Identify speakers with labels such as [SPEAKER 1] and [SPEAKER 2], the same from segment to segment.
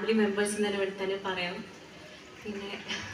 [SPEAKER 1] Family മെമ്പേഴ്സിന് തന്നെ പറയാം. പിന്നെ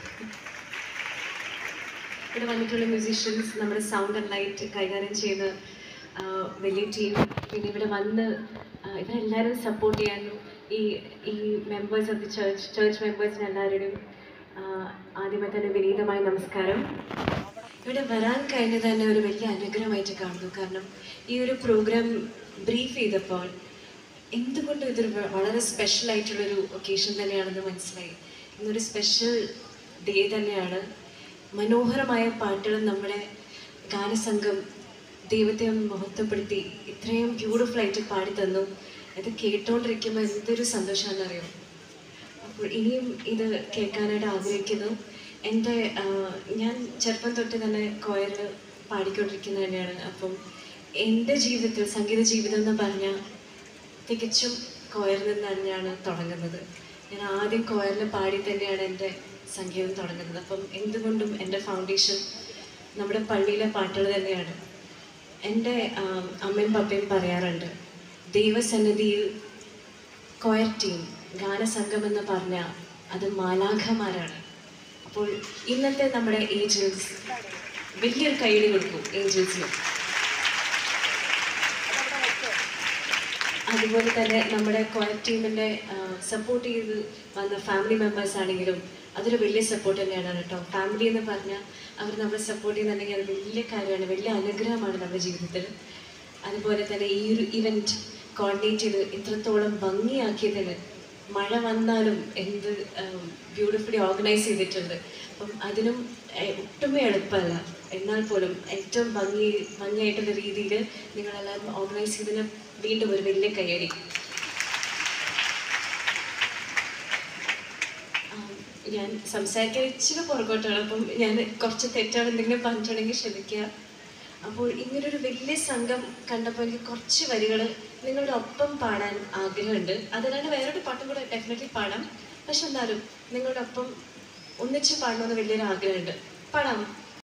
[SPEAKER 1] ഇവിടെ വന്നിട്ടുള്ള മ്യൂസീഷ്യൻസ്, നമ്മുടെ സൗണ്ട് ആൻഡ് ലൈറ്റ് കൈകാര്യം ചെയ്യുന്ന വലിയ ടീം, പിന്നെ ഇവിടെ വന്ന് ഇവരെല്ലാവരും സപ്പോർട്ട് ചെയ്യാനും ഈ മെമ്പേഴ്സ് ഓഫ് ദി ചർച്ച് മെമ്പേഴ്സിന് എല്ലാവരുടെയും ആദ്യമേ തന്നെ വിനീതമായ നമസ്കാരം. ഇവിടെ വരാൻ കഴിഞ്ഞത് തന്നെ ഒരു വലിയ അനുഗ്രഹമായിട്ട് കാണുന്നു. കാരണം ഈ ഒരു പ്രോഗ്രാം ബ്രീഫ് ചെയ്തപ്പോൾ എന്തുകൊണ്ടും ഇതൊരു വളരെ സ്പെഷ്യൽ ആയിട്ടുള്ളൊരു ഒക്കേഷൻ തന്നെയാണെന്ന് മനസ്സിലായി. ഇന്നൊരു സ്പെഷ്യൽ ഡേ തന്നെയാണ്. മനോഹരമായ പാട്ടുകൾ നമ്മുടെ ഗാനസംഘം ദൈവത്തെ മഹത്വപ്പെടുത്തി ഇത്രയും ബ്യൂട്ടിഫുൾ ആയിട്ട് പാടി തന്നു. ഇത് കേട്ടോണ്ടിരിക്കുമ്പോൾ എന്തൊരു സന്തോഷമാണെന്നറിയോ. അപ്പോൾ ഇനിയും ഇത് കേൾക്കാനായിട്ട് ആഗ്രഹിക്കുന്നു. ഞാൻ ചെറുപ്പം തൊട്ട് തന്നെ കൊയറിൽ പാടിക്കൊണ്ടിരിക്കുന്നത് തന്നെയാണ്. അപ്പം എൻ്റെ ജീവിതത്തിൽ സംഗീത ജീവിതം എന്ന് പറഞ്ഞാൽ തികച്ചും കൊയറിൽ നിന്നാണ് ഞാൻ തുടങ്ങുന്നത്. ഞാൻ ആദ്യം കൊയറിൽ പാടി തന്നെയാണ് എൻ്റെ സംഗീതം തുടങ്ങുന്നത്. അപ്പം എന്തുകൊണ്ടും എൻ്റെ ഫൗണ്ടേഷൻ നമ്മുടെ പള്ളിയിലെ പാട്ടുകൾ തന്നെയാണ്. എൻ്റെ അമ്മയും പപ്പയും പറയാറുണ്ട്, ദൈവസന്നിധിയിൽ കൊയർ ടീം ഗാനസംഘം എന്ന് പറഞ്ഞാൽ അത് മാലാഖമാരാണ്. അപ്പോൾ ഇന്നത്തെ നമ്മുടെ ഏഞ്ചൽസ് വലിയൊരു കൈയ്യടി കൊടുക്കും ഏഞ്ചൽസിന്. അതുപോലെ തന്നെ നമ്മുടെ കൊയർ ടീമിൻ്റെ സപ്പോർട്ട് ചെയ്ത് വന്ന ഫാമിലി മെമ്പേഴ്സ് ആണെങ്കിലും അതൊരു വലിയ സപ്പോർട്ട് തന്നെയാണ് കേട്ടോ. ഫാമിലി എന്ന് പറഞ്ഞാൽ അവർ നമ്മളെ സപ്പോർട്ട് ചെയ്യുന്നുണ്ടെങ്കിൽ അത് വലിയ കാര്യമാണ്, വലിയ അനുഗ്രഹമാണ് നമ്മുടെ ജീവിതത്തിൽ. അതുപോലെ തന്നെ ഈ ഒരു ഇവൻറ്റ് കോർഡിനേറ്റ് ചെയ്ത് ഇത്രത്തോളം ഭംഗിയാക്കിയതിന്, മഴ വന്നാലും എന്ത് ബ്യൂട്ടിഫുള്ളി ഓർഗനൈസ് ചെയ്തിട്ടുണ്ട്. അപ്പം അതിനും ഒട്ടുമേ എളുപ്പമല്ല. എന്നാൽ പോലും ഏറ്റവും ഭംഗിയായിട്ടുള്ള രീതിയിൽ നിങ്ങളെല്ലാവരും ഓർഗനൈസ് ചെയ്തതിന് വീണ്ടും ഒരു വലിയ കയ്യടി. ഞാൻ സംസാരിക്കാൻ ഇച്ചിരി പുറകോട്ടാണ്. അപ്പം ഞാൻ കുറച്ച് തെറ്റാണ് എന്തെങ്കിലും പറഞ്ഞിട്ടുണ്ടെങ്കിൽ ക്ഷമിക്കുക. അപ്പോൾ ഇങ്ങനൊരു വലിയ സംഘം കണ്ടപ്പോൾ എനിക്ക് കുറച്ച് വരികൾ നിങ്ങളുടെ ഒപ്പം പാടാൻ ആഗ്രഹമുണ്ട്. അതിനാണ് വേറൊരു പാട്ടും കൂടെ ഡെഫിനറ്റ്ലി പാടാം. പക്ഷെ എന്നാലും നിങ്ങളുടെ ഒപ്പം ഒന്നിച്ച് പാടണമെന്ന് വലിയൊരു ആഗ്രഹമുണ്ട്. പാടാം.